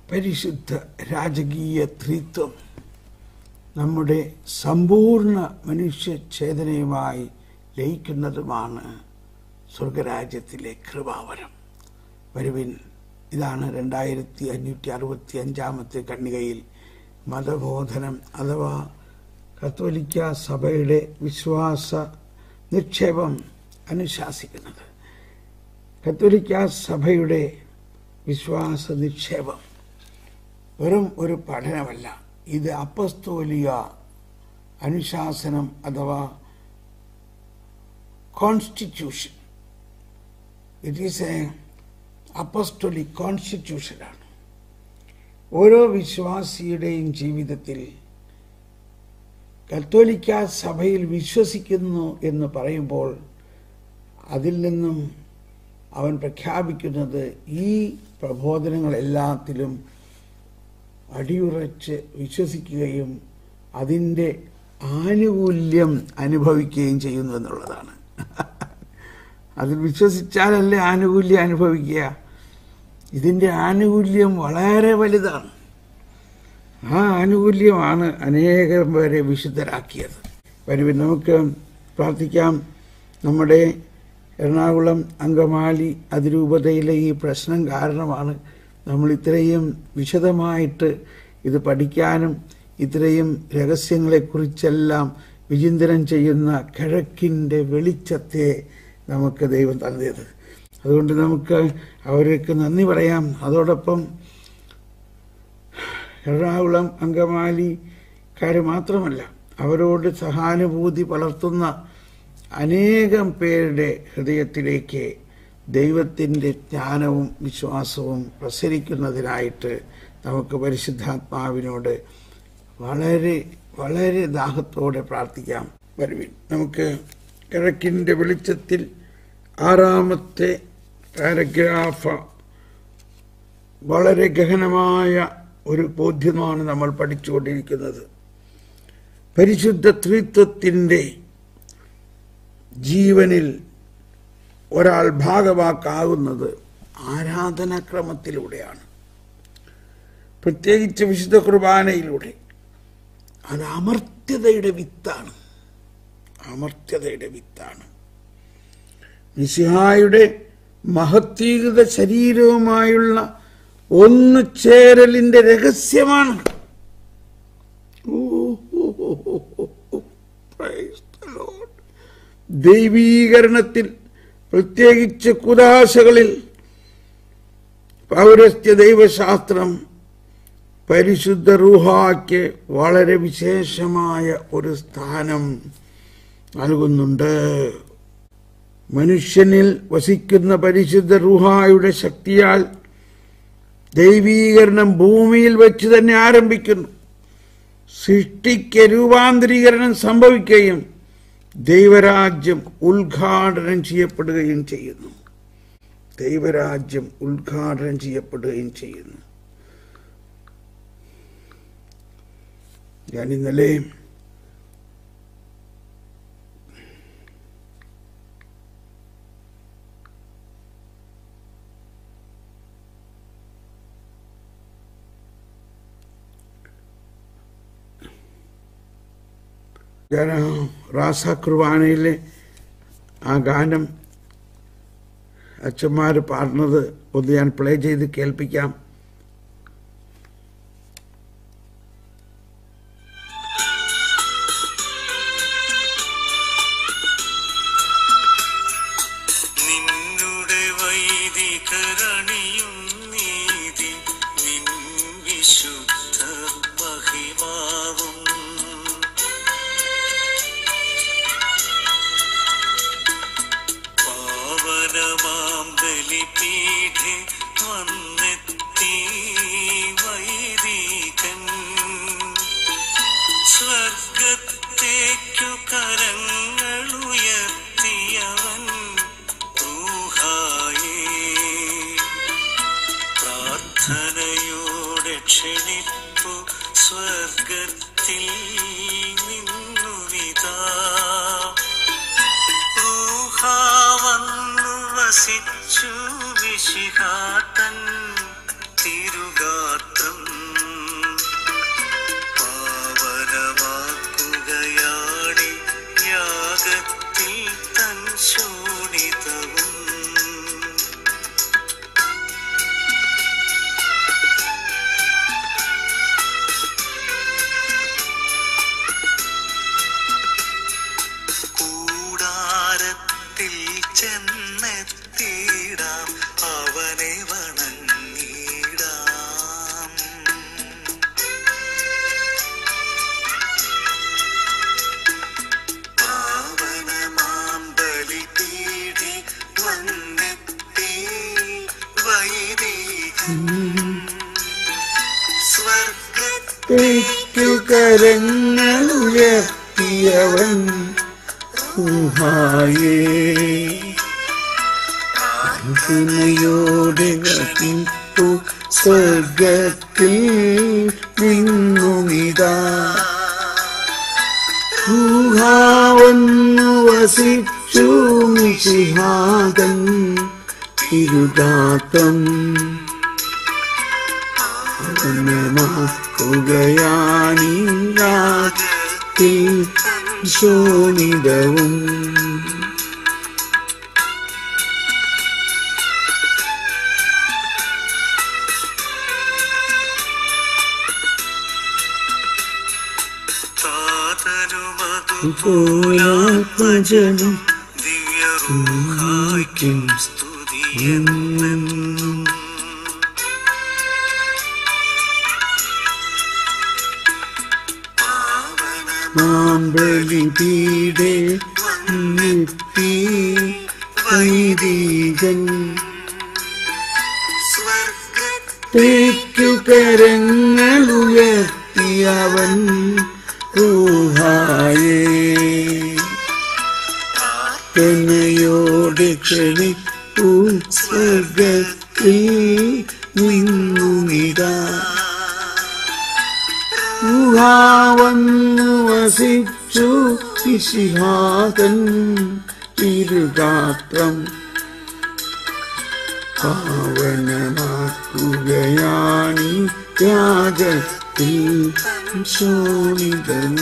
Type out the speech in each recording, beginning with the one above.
പരിശുദ്ധ രാജകീയ ത്രിത്വം നമ്മുടെ സമ്പൂർണ്ണ മനുഷ്യചേതനയുമായി ലയിക്കുന്നതുമാണ് സ്വർഗരാജ്യത്തിലെ കൃപാവരം. വരുവിൻ, ഇതാണ് 2565 ഖണ്ഡികയിൽ മതബോധനം അഥവാ കത്തോലിക്ക സഭയുടെ വിശ്വാസ നിക്ഷേപം അനുശാസിക്കുന്നത്. കത്തോലിക്ക സഭയുടെ വിശ്വാസ നിക്ഷേപം വെറും ഒരു പഠനമല്ല, ഇത് അപ്പസ്തോലിക അനുശാസനം അഥവാ constitution. It is a apostolic കോൺസ്റ്റിറ്റ്യൂഷനാണ്. ഓരോ വിശ്വാസിയുടെയും ജീവിതത്തിൽ കത്തോലിക്ക സഭയിൽ വിശ്വസിക്കുന്നു എന്ന് പറയുമ്പോൾ അതിൽ നിന്നും അവൻ പ്രഖ്യാപിക്കുന്നത് ഈ പ്രബോധനങ്ങളെല്ലാത്തിലും അടിയുറച്ച് വിശ്വസിക്കുകയും അതിൻ്റെ ആനുകൂല്യം അനുഭവിക്കുകയും ചെയ്യുന്നു എന്നുള്ളതാണ്. അതിൽ വിശ്വസിച്ചാലല്ലേ ആനുകൂല്യം അനുഭവിക്കുക. ഇതിൻ്റെ ആനുകൂല്യം വളരെ വലുതാണ്. ആ ആനുകൂല്യമാണ് അനേകം പേരെ വിശുദ്ധരാക്കിയത്. വരുവിൻ, നമുക്ക് പ്രാർത്ഥിക്കാം. നമ്മുടെ എറണാകുളം അങ്കമാലി അതിരൂപതയിലെ ഈ പ്രശ്നം കാരണമാണ് നമ്മൾ ഇത്രയും വിശദമായിട്ട് ഇത് പഠിക്കാനും ഇത്രയും രഹസ്യങ്ങളെക്കുറിച്ചെല്ലാം വിചിന്തനം ചെയ്യുന്ന കിഴക്കിൻ്റെ വെളിച്ചത്തെ നമുക്ക് ദൈവം തന്നത്. അതുകൊണ്ട് നമുക്ക് അവർക്ക് നന്ദി പറയാം. അതോടൊപ്പം എറണാകുളം അങ്കമാലിക്കാർ മാത്രമല്ല, അവരോട് സഹാനുഭൂതി പുലർത്തുന്ന അനേകം പേരുടെ ഹൃദയത്തിലേക്ക് ദൈവത്തിൻ്റെ ജ്ഞാനവും വിശ്വാസവും പ്രസരിക്കുന്നതിനായിട്ട് നമുക്ക് പരിശുദ്ധാത്മാവിനോട് വളരെ വളരെ ദാഹത്തോടെ പ്രാർത്ഥിക്കാം. വരുവിൻ, നമുക്ക് കിഴക്കിൻ്റെ വെളിച്ചത്തിൽ 6ാമത്തെ പാരഗ്രാഫ് വളരെ ഗഹനമായ ഒരു ബോധ്യമാണ് നമ്മൾ പഠിച്ചുകൊണ്ടിരിക്കുന്നത്. പരിശുദ്ധ ത്രിത്വത്തിൻ്റെ ജീവനിൽ ഒരാൾ ഭാഗവാക്കാകുന്നത് ആരാധനാക്രമത്തിലൂടെയാണ്, പ്രത്യേകിച്ച് വിശുദ്ധ കുർബാനയിലൂടെ. അത് അമർത്യതയുടെ വിത്താണ്. അമർത്യതയുടെ വിത്താണ്. മിശിഹായുടെ മഹത്വീകൃത ശരീരവുമായുള്ള ഒന്നു ചേരലിന്റെ രഹസ്യമാണ്. ദൈവീകരണത്തിൽ, പ്രത്യേകിച്ച് കുദാശകളിൽ പൗരസ്ത്യ ദൈവശാസ്ത്രം പരിശുദ്ധ റൂഹായ്ക്ക് വളരെ വിശേഷമായ ഒരു സ്ഥാനം നൽകുന്നുണ്ട്. മനുഷ്യനിൽ വസിക്കുന്ന പരിശുദ്ധ റൂഹായുടെ ശക്തിയാൽ ദൈവീകരണം ഭൂമിയിൽ വെച്ച് തന്നെ ആരംഭിക്കുന്നു. സൃഷ്ടിക്ക് രൂപാന്തരീകരണം സംഭവിക്കുകയും ദൈവരാജ്യം ഉദ്ഘാടനം ചെയ്യപ്പെടുകയും ചെയ്യുന്നു. ദൈവരാജ്യം ഉദ്ഘാടനം ചെയ്യപ്പെടുകയും ചെയ്യുന്നു. ഞാൻ ഇന്നലെ റാസ കുർബാനയിലെ ആ ഗാനം അച്ഛന്മാർ പാടുന്നത് ഒന്ന് ഞാൻ പ്ലേ ചെയ്ത് കേൾപ്പിക്കാം. വസിച്ചു മിശിഹാതൻ തിരുഗാത്ര തെക്കു കരങ്ങളുയർത്തിയവൻ ഊഹായേ യോടെ വസിപ്പു സ്വർഗത്തിൽ നിന്നുമിതാ ഊഹാവന്നു വസിച്ചു മിശിഹാതൻ തിരുഗാത്രം ാക്കുകയാണീ രാത്രിയിൽ ശോണിതവും ൂലാത്മജനം ദിവ്യരൂഹായ്ക്കും സ്തുതിയെന്നും ബലിപീഠേ നിത്തി വൈദികൻ തെക്കു കരങ്ങളുയർത്തിയവൻ ഊഹായേ തനയോടെ ക്ഷണിപ്പൂ സ്വർഗത്തിൽ നിന്നുമിതാ ഊഹാവന്നു വസിച്ചു മിശിഹാതൻ തിരുഗാത്രം പാവനമാക്കുകയാണീ യാഗത്തിൽ ശോണിതൻ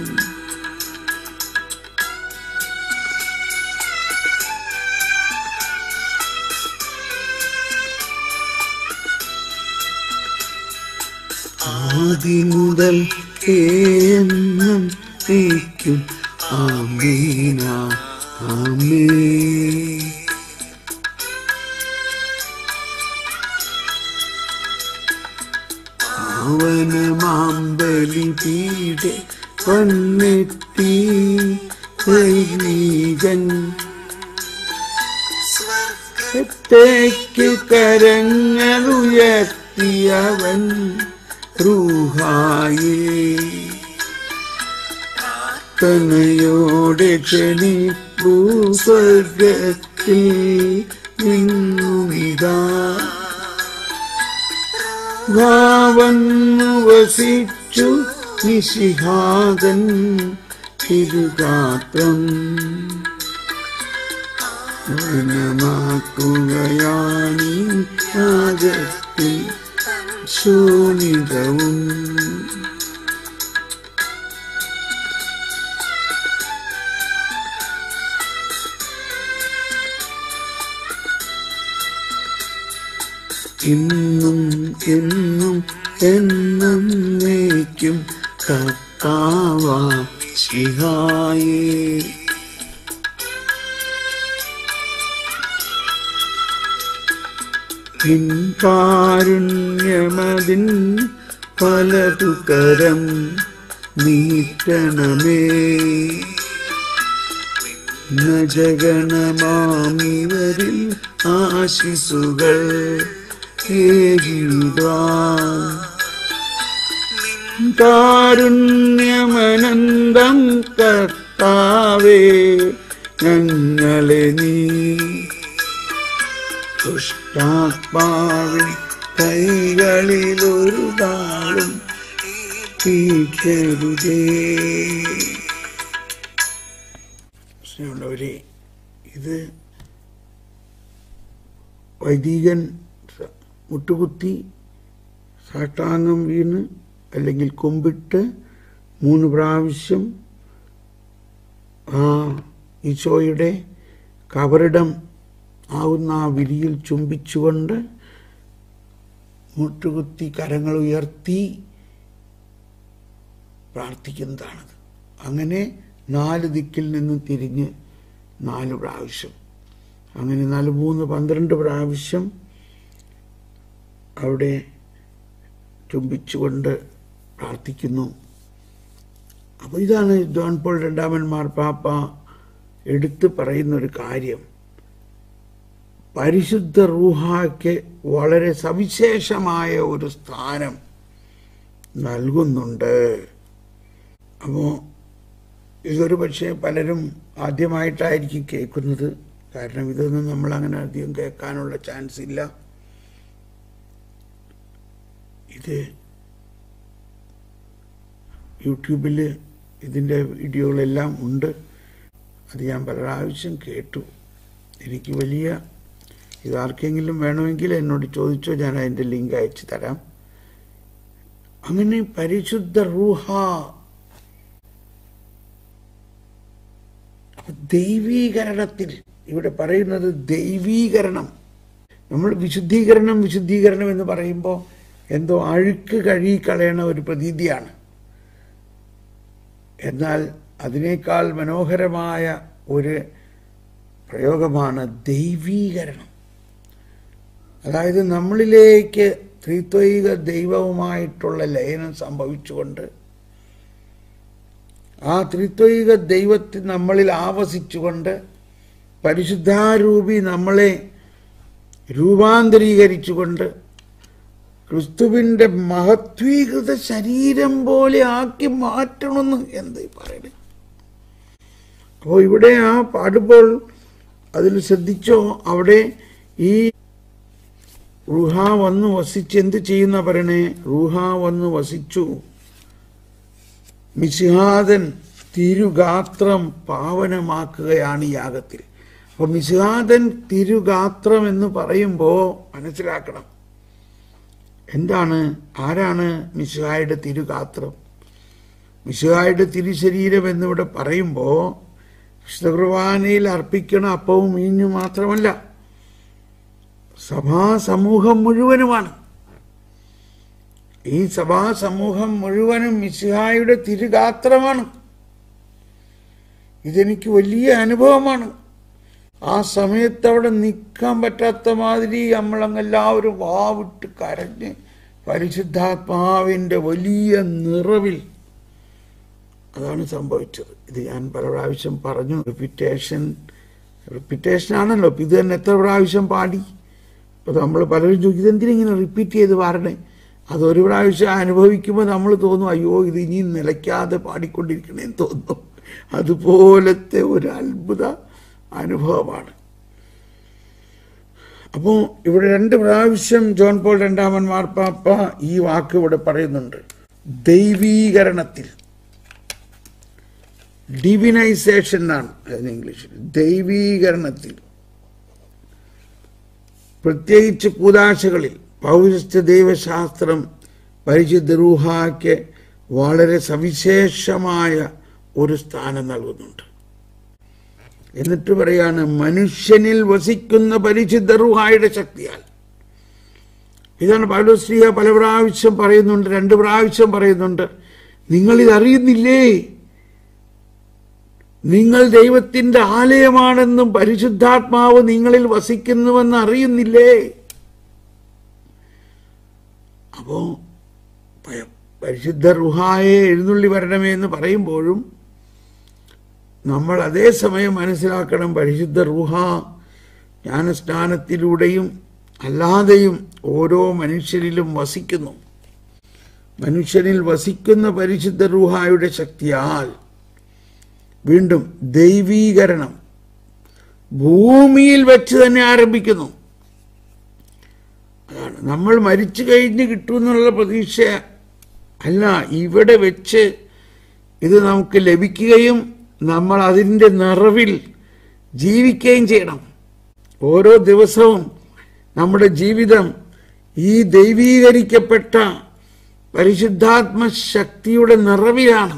ആദിമുതൽ എന്നും തേക്കും ആമേന ആമേൻ പാവനമാംബലിപീഠേ വന്നെത്തി വൈദികൻ തെക്കു കരങ്ങളുയർത്തിയവൻ റൂഹായേ തനയോടെ ക്ഷണിപ്പൂ സ്വർഗത്തിൽ നിന്നുമിതാ ഭാവന്നു വസിച്ചു മിശിഹാതൻ തിരുഗാത്രം വനമാക്കുകയാണീ യാഗത്തിൽ ശോണിതവും ഇന്നും എന്നും എന്നേക്കും കർത്താവാ ശിഹായേ കാരുണ്യമതിൻ പലതുകരം നീട്ടണമേ ജഗണമാമിവരിൽ ആശിസുകൾ കാരുണ്യമനന്തം കർത്താവേ ഞങ്ങളെ നീ ദുഷ്ടാത്മാവിൻ കൈകളിലൊരു നാളും തീക്കരുതേ. സ്നേഹമുള്ളവരെ, ഇത് വൈദികൻ മുട്ടുകുത്തി സാഷ്ടാംഗം വീണ് അല്ലെങ്കിൽ കുമ്പിട്ട് 3 പ്രാവശ്യം ആ ഈശോയുടെ കബറിടം ആവുന്ന ആ വിരിയിൽ ചുംബിച്ചുകൊണ്ട് മുട്ടുകുത്തി കരങ്ങൾ ഉയർത്തി പ്രാർത്ഥിക്കുന്നതാണത്. അങ്ങനെ 4 ദിക്കിൽ നിന്നും തിരിഞ്ഞ് 4 പ്രാവശ്യം, അങ്ങനെ 4 3 12 പ്രാവശ്യം അവിടെ ചുംബിച്ചുകൊണ്ട് പ്രാർത്ഥിക്കുന്നു. അപ്പോൾ ഇതാണ് ജോൺ പോൾ രണ്ടാമൻ മാർപ്പാപ്പ എടുത്തു പറയുന്നൊരു കാര്യം. പരിശുദ്ധ റൂഹായ്ക്ക് വളരെ സവിശേഷമായ ഒരു സ്ഥാനം നൽകുന്നുണ്ട്. അപ്പോൾ ഇതൊരു പക്ഷേ പലരും ആദ്യമായിട്ടായിരിക്കും കേൾക്കുന്നത്. കാരണം ഇതൊന്നും നമ്മൾ അങ്ങനെ അധികം കേൾക്കാനുള്ള ചാൻസ് ഇല്ല. ഇത് യൂട്യൂബിൽ ഇതിൻ്റെ വീഡിയോകളെല്ലാം ഉണ്ട്. അത് ഞാൻ പല പ്രാവശ്യം കേട്ടു. എനിക്ക് വലിയ ഇതാർക്കെങ്കിലും വേണമെങ്കിൽ എന്നോട് ചോദിച്ചോ, ഞാൻ അതിൻ്റെ ലിങ്ക് അയച്ചു തരാം. അങ്ങനെ പരിശുദ്ധ റൂഹ ദൈവീകരണത്തിൽ ഇവിടെ പറയുന്നത് ദൈവീകരണം. നമ്മൾ വിശുദ്ധീകരണം എന്ന് പറയുമ്പോൾ എന്തോ അഴുക്ക് കഴുകിക്കളയണ ഒരു പ്രതീതിയാണ്. എന്നാൽ അതിനേക്കാൾ മനോഹരമായ ഒരു പ്രയോഗമാണ് ദൈവീകരണം. അതായത് നമ്മളിലേക്ക് ത്രിത്വൈക ദൈവവുമായിട്ടുള്ള ലയനം സംഭവിച്ചുകൊണ്ട് ആ ത്രിത്വൈക ദൈവത്തിൽ നമ്മളിൽ ആവസിച്ചുകൊണ്ട് പരിശുദ്ധാരൂപി നമ്മളെ രൂപാന്തരീകരിച്ചുകൊണ്ട് ക്രിസ്തുവിൻ്റെ മഹത്വീകൃത ശരീരം പോലെ ആക്കി മാറ്റണമെന്ന് എന്താ പറയണേ. അപ്പോൾ ഇവിടെ ആ പാടുമ്പോൾ അതിൽ ശ്രദ്ധിച്ചോ, അവിടെ ഈ റൂഹ വന്ന് വസിച്ച് എന്ത് ചെയ്യുന്ന പറയണേ? റൂഹ വന്ന് വസിച്ചു, മിശിഹാദൻ തിരുഗാത്രം പാവനമാക്കുകയാണ് ഈ യാഗത്തിൽ. അപ്പോൾ മിശിഹാദൻ തിരുഗാത്രം എന്ന് പറയുമ്പോൾ മനസ്സിലാക്കണം എന്താണ്, ആരാണ് മിശിഹായുടെ തിരുഗാത്രം? മിശിഹായുടെ തിരുശരീരം എന്നിവിടെ പറയുമ്പോൾ വിശുദ്ധ കുർബാനയിൽ അർപ്പിക്കണ അപ്പവും വീഞ്ഞു മാത്രമല്ല, സഭാസമൂഹം മുഴുവനുമാണ്. ഈ സഭാസമൂഹം മുഴുവനും മിശിഹായുടെ തിരുഗാത്രമാണ്. ഇതെനിക്ക് വലിയ അനുഭവമാണ്. ആ സമയത്ത് അവിടെ നിൽക്കാൻ പറ്റാത്ത മാതിരി നമ്മളങ്ങെല്ലാവരും വാവിട്ട് കരഞ്ഞ് പരിശുദ്ധാത്മാവിൻ്റെ വലിയ നിറവിൽ അതാണ് സംഭവിച്ചത്. ഇത് ഞാൻ പല പ്രാവശ്യം പറഞ്ഞു. റിപ്പീറ്റേഷൻ ആണല്ലോ. ഇപ്പം ഇത് തന്നെ എത്ര പ്രാവശ്യം പാടി. അപ്പോൾ നമ്മൾ പലരും ചോദിക്കും ഇതെന്തിനിങ്ങനെ റിപ്പീറ്റ് ചെയ്ത് പാടണേ. അതൊരു പ്രാവശ്യം അനുഭവിക്കുമ്പോൾ നമ്മൾ തോന്നും അയ്യോ ഇത് ഇനി നിലയ്ക്കാതെ പാടിക്കൊണ്ടിരിക്കണേന്ന് തോന്നും. അതുപോലത്തെ ഒരു അത്ഭുത അനുഭവമാണ്. അപ്പോൾ ഇവിടെ 2 പ്രാവശ്യം ജോൺ പോൾ രണ്ടാമൻ മാർപ്പാപ്പ ഈ വാക്ക് ഇവിടെ പറയുന്നുണ്ട്. ദൈവീകരണത്തിൽ, ഡിവിനൈസേഷൻ എന്നാണ് അതിന് ഇംഗ്ലീഷിൽ. ദൈവീകരണത്തിൽ, പ്രത്യേകിച്ച് കൂദാശകളിൽ പൗരസ്ത്യ ദൈവശാസ്ത്രം പരിശുദ്ധ റൂഹായ്ക്ക് വളരെ സവിശേഷമായ ഒരു സ്ഥാനം നൽകുന്നുണ്ട്. എന്നിട്ട് പറയാണ് മനുഷ്യനിൽ വസിക്കുന്ന പരിശുദ്ധ റൂഹായുടെ ശക്തിയാൽ. ഇതാണ് പൗലോസ് ശ്ലീഹ പല പ്രാവശ്യം പറയുന്നുണ്ട്, 2 പ്രാവശ്യം പറയുന്നുണ്ട്. നിങ്ങളിതറിയുന്നില്ലേ, നിങ്ങൾ ദൈവത്തിന്റെ ആലയമാണെന്നും പരിശുദ്ധാത്മാവ് നിങ്ങളിൽ വസിക്കുന്നുവെന്ന് അറിയുന്നില്ലേ? അപ്പോ പരിശുദ്ധ റൂഹായെ എഴുന്നള്ളി വരണമേ എന്ന് പറയുമ്പോഴും നമ്മൾ അതേസമയം മനസ്സിലാക്കണം, പരിശുദ്ധ റൂഹ ജ്ഞാനസ്നാനത്തിലൂടെയും അല്ലാതെയും ഓരോ മനുഷ്യരിലും വസിക്കുന്നു. മനുഷ്യനിൽ വസിക്കുന്ന പരിശുദ്ധ റൂഹായുടെ ശക്തിയാൽ വീണ്ടും ദൈവീകരണം ഭൂമിയിൽ വെച്ച് തന്നെ ആരംഭിക്കുന്നു. അതാണ് നമ്മൾ മരിച്ചു കഴിഞ്ഞ് കിട്ടുമെന്നുള്ള പ്രതീക്ഷ അല്ല, ഇവിടെ വെച്ച് ഇത് നമുക്ക് ലഭിക്കുകയും നമ്മൾ അതിൻ്റെ നിറവിൽ ജീവിക്കുകയും ചെയ്യണം. ഓരോ ദിവസവും നമ്മുടെ ജീവിതം ഈ ദൈവീകരിക്കപ്പെട്ട പരിശുദ്ധാത്മ ശക്തിയുടെ നിറവിലാണ്.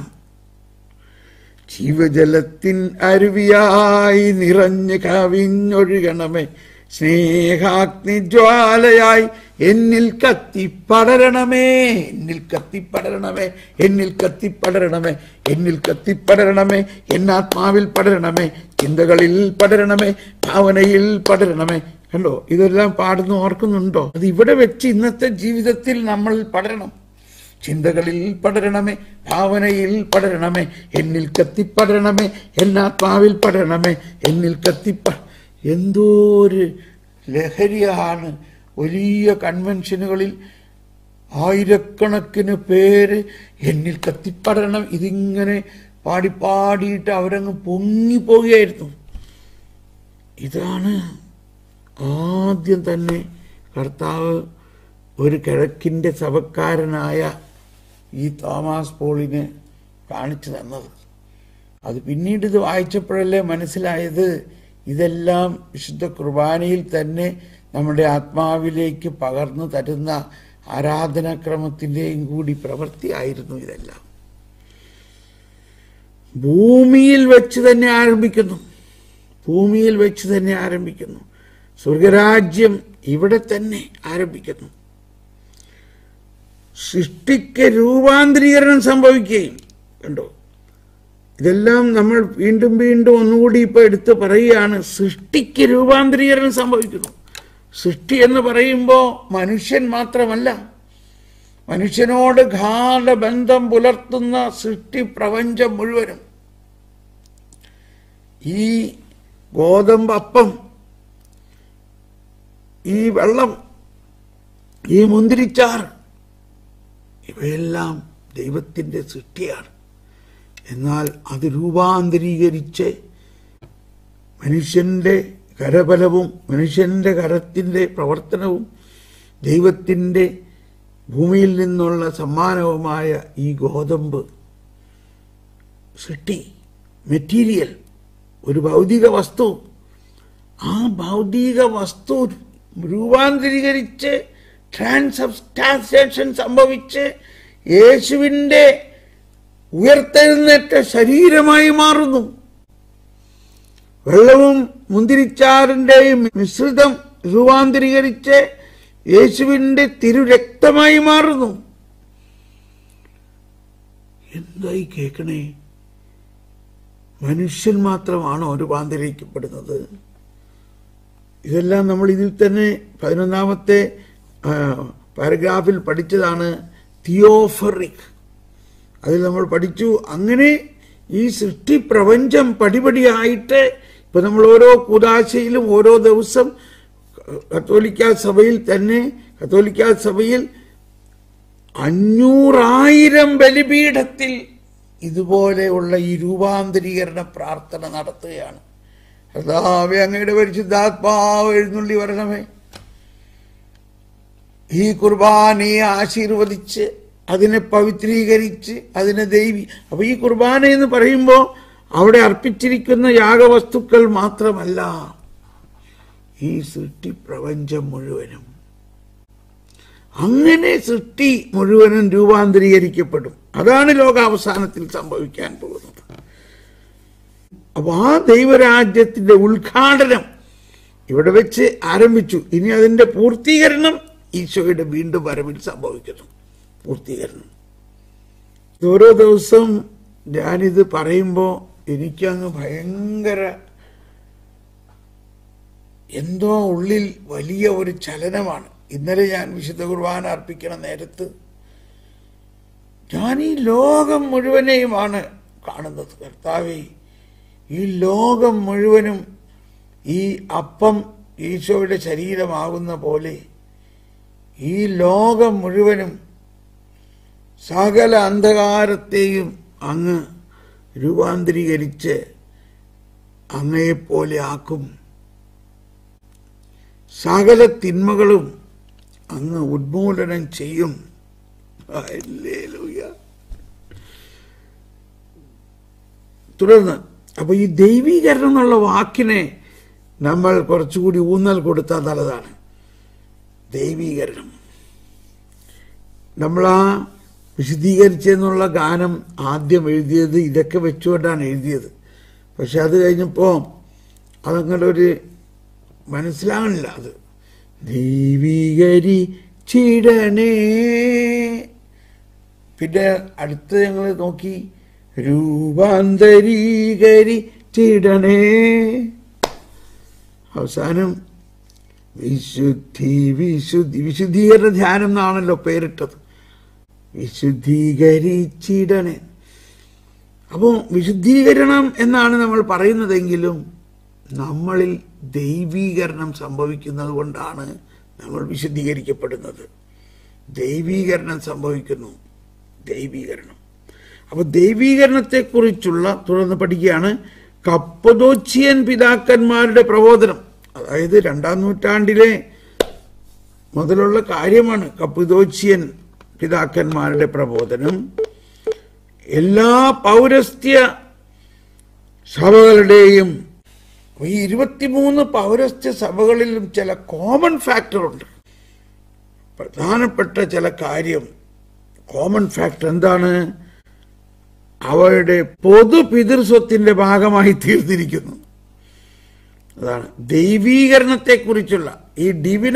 ജീവജലത്തിൻ അരുവിയായി നിറഞ്ഞ് കവിഞ്ഞൊഴുകണമേ, സ്നേഹാഗ്നിജ്വാലയായി എന്നിൽ കത്തിപ്പടരണമേ, എന്നിൽ കത്തിപ്പടരണമേ, എന്നിൽ കത്തിപ്പടരണമേ, എന്നിൽ കത്തിപ്പടരണമേ, എന്നാത്മാവിൽ പടരണമേ, ചിന്തകളിൽ പടരണമേ, ഭാവനയിൽ പടരണമേ. കണ്ടോ, ഇതെല്ലാം പാടുന്നു ഓർക്കുന്നുണ്ടോ? അത് ഇവിടെ വെച്ച് ഇന്നത്തെ ജീവിതത്തിൽ നമ്മൾ പടരണം. ചിന്തകളിൽ പടരണമേ, ഭാവനയിൽ പടരണമേ, എന്നിൽ കത്തിപ്പടരണമേ, എന്നാത്മാവിൽ പടരണമേ, എന്നിൽ എന്തോ ഒരു ലഹരിയാണ് വലിയ കൺവെൻഷനുകളിൽ ആയിരക്കണക്കിന് പേര് എന്നിൽ കത്തിപ്പടരണം, ഇതിങ്ങനെ പാടിപ്പാടിയിട്ട് അവരങ്ങ് പൊങ്ങിപ്പോവുകയായിരുന്നു. ഇതാണ് ആദ്യം തന്നെ കർത്താവ് ഒരു കിഴക്കിൻ്റെ സഭക്കാരനായ ഈ തോമസ് പോളിന് കാണിച്ചു തന്നത്. അത് പിന്നീട് ഇത് വായിച്ചപ്പോഴല്ലേ മനസ്സിലായത്, ഇതെല്ലാം വിശുദ്ധ കുർബാനയിൽ തന്നെ നമ്മുടെ ആത്മാവിലേക്ക് പകർന്നു തരുന്ന ആരാധനാക്രമത്തിൻ്റെയും കൂടി പ്രവൃത്തിയായിരുന്നു ഇതെല്ലാം. ഭൂമിയിൽ വെച്ച് തന്നെ ആരംഭിക്കുന്നു, ഭൂമിയിൽ വെച്ച് തന്നെ ആരംഭിക്കുന്നു. സ്വർഗരാജ്യം ഇവിടെ തന്നെ ആരംഭിക്കുന്നു. സൃഷ്ടിക്ക് രൂപാന്തരീകരണം സംഭവിക്കുകയും കണ്ടോ. ഇതെല്ലാം നമ്മൾ വീണ്ടും വീണ്ടും ഒന്നുകൂടി ഇപ്പൊ എടുത്ത് പറയുകയാണ്. സൃഷ്ടിക്ക് രൂപാന്തരീകരണം സംഭവിക്കുന്നു. സൃഷ്ടി എന്ന് പറയുമ്പോൾ മനുഷ്യൻ മാത്രമല്ല, മനുഷ്യനോട് ഗാഢബന്ധം പുലർത്തുന്ന സൃഷ്ടി പ്രപഞ്ചം മുഴുവനും. ഈ ഗോതമ്പ് അപ്പം, ഈ വെള്ളം, ഈ മുന്തിരിച്ചാറ്, ഇവയെല്ലാം ദൈവത്തിൻ്റെ സൃഷ്ടിയാണ്. എന്നാൽ അത് രൂപാന്തരീകരിച്ച് മനുഷ്യൻ്റെ കരബലവും മനുഷ്യൻ്റെ കരത്തിൻ്റെ പ്രവർത്തനവും ദൈവത്തിൻ്റെ ഭൂമിയിൽ നിന്നുള്ള സമ്മാനവുമായ ഈ ഗോതമ്പ് സൃഷ്ടി, മെറ്റീരിയൽ, ഒരു ഭൗതിക വസ്തു, ആ ഭൗതിക വസ്തു രൂപാന്തരീകരിച്ച് ട്രാൻസ്സബ്സ്റ്റാൻസിയേഷൻ സംഭവിച്ച് യേശുവിൻ്റെ ഉയർത്തെഴുന്നേറ്റ ശരീരമായി മാറുന്നു. വെള്ളവും മുന്തിരിച്ചാറിൻ്റെയും മിശ്രിതം രൂപാന്തരീകരിച്ച് യേശുവിൻ്റെ തിരുരക്തമായി മാറുന്നു. എന്തായി കേൾക്കണേ? മനുഷ്യൻ മാത്രമാണോ രൂപാന്തരിക്കപ്പെടുന്നത്? ഇതെല്ലാം നമ്മൾ ഇതിൽ തന്നെ 11ാമത്തെ പാരഗ്രാഫിൽ പഠിച്ചതാണ്. തിയോഫറിക്, അതിൽ നമ്മൾ പഠിച്ചു. അങ്ങനെ ഈ സൃഷ്ടി പ്രപഞ്ചം പടിപടിയായിട്ട് ഇപ്പൊ നമ്മൾ ഓരോ കൂദാശയിലും ഓരോ ദിവസം കത്തോലിക്ക സഭയിൽ തന്നെ, കത്തോലിക്ക സഭയിൽ 500,000 ബലിപീഠത്തിൽ ഇതുപോലെയുള്ള ഈ രൂപാന്തരീകരണ പ്രാർത്ഥന നടത്തുകയാണ്. കർത്താവേ, അങ്ങയുടെ പരിശുദ്ധാത്മാവ് എഴുന്നള്ളി വരണമേ, ഈ കുർബാനയെ ആശീർവദിച്ച് അതിനെ പവിത്രീകരിച്ച് അതിനെ അപ്പൊ ഈ കുർബാന എന്ന് പറയുമ്പോൾ അവിടെ അർപ്പിച്ചിരിക്കുന്ന യാഗവസ്തുക്കൾ മാത്രമല്ല, ഈ സൃഷ്ടി പ്രപഞ്ചം മുഴുവനും. അങ്ങനെ സൃഷ്ടി മുഴുവനും രൂപാന്തരീകരിക്കപ്പെടും. അതാണ് ലോകാവസാനത്തിൽ സംഭവിക്കാൻ പോകുന്നത്. അപ്പൊ ആ ദൈവരാജ്യത്തിന്റെ ഉദ്ഘാടനം ഇവിടെ വെച്ച് ആരംഭിച്ചു. ഇനി അതിന്റെ പൂർത്തീകരണം ഈശോയുടെ വീണ്ടും വരവിൽ സംഭവിക്കുന്നു. പൂർത്തീകരണം. ഓരോ ദിവസം ഞാനിത് പറയുമ്പോൾ എനിക്കങ്ങ് ഭയങ്കര എന്തോ ഉള്ളിൽ വലിയ ഒരു ചലനമാണ്. ഇന്നലെ ഞാൻ വിശുദ്ധ കുർബാന അർപ്പിക്കണ നേരത്ത് ഞാൻ ഈ ലോകം മുഴുവനെയുമാണ് കാണുന്നത്. കർത്താവേ, ഈ ലോകം മുഴുവനും ഈ അപ്പം ഈശോയുടെ ശരീരമാകുന്ന പോലെ ഈ ലോകം മുഴുവനും സകല അന്ധകാരത്തെയും അങ്ങ് രൂപാന്തരീകരിച്ച് അങ്ങയെപ്പോലെ ആക്കും. സകല തിന്മകളും അങ്ങ് ഉന്മൂലനം ചെയ്യും. ഹല്ലേലൂയ. തുടർന്ന് അപ്പൊ ഈ ദൈവീകരണം എന്നുള്ള വാക്കിനെ നമ്മൾ കുറച്ചുകൂടി ഊന്നൽ കൊടുത്താൽ നല്ലതാണ്. ദൈവീകരണം. നമ്മളാ വിശദീകരിച്ചെന്നുള്ള ഗാനം ആദ്യം എഴുതിയത് ഇതൊക്കെ വെച്ചുകൊണ്ടാണ് എഴുതിയത്. പക്ഷെ അത് കഴിഞ്ഞപ്പോൾ അതങ്ങനെ ഒരു മനസ്സിലാകണില്ല. അത് ദൈവീകരിച്ചിടണേ. പിന്നെ അടുത്ത് ഞങ്ങൾ നോക്കി രൂപാന്തരീകരിച്ചിടണേ. അവസാനം വിശുദ്ധീകരണ ധ്യാനം എന്നാണല്ലോ പേരിട്ടത്. വിശുദ്ധീകരിച്ചിടണേ. അപ്പോൾ വിശുദ്ധീകരണം എന്നാണ് നമ്മൾ പറയുന്നതെങ്കിലും നമ്മളിൽ ദൈവീകരണം സംഭവിക്കുന്നത് കൊണ്ടാണ് നമ്മൾ വിശുദ്ധീകരിക്കപ്പെടുന്നത്. ദൈവീകരണം സംഭവിക്കുന്നു. ദൈവീകരണം. അപ്പോൾ ദൈവീകരണത്തെക്കുറിച്ചുള്ള തുടർന്ന് പഠിക്കുകയാണ് കപ്പദോക്യൻ പിതാക്കന്മാരുടെ പ്രബോധനം. അതായത് 2-ാം നൂറ്റാണ്ടിലെ മുതലുള്ള കാര്യമാണ് കപ്പദോക്യൻ പിതാക്കന്മാരുടെ പ്രബോധനം. എല്ലാ പൗരസ്ത്യ സഭകളുടെയും ഈ 23 പൗരസ്ത്യ സഭകളിലും ചില കോമൺ ഫാക്ടറുണ്ട്. പ്രധാനപ്പെട്ട ചില കാര്യം കോമൺ ഫാക്ടർ എന്താണ്? അവരുടെ പൊതു പിതൃസ്വത്തിന്റെ ഭാഗമായി തീർന്നിരിക്കുന്നു. അതാണ് ദൈവീകരണത്തെക്കുറിച്ചുള്ള ഈ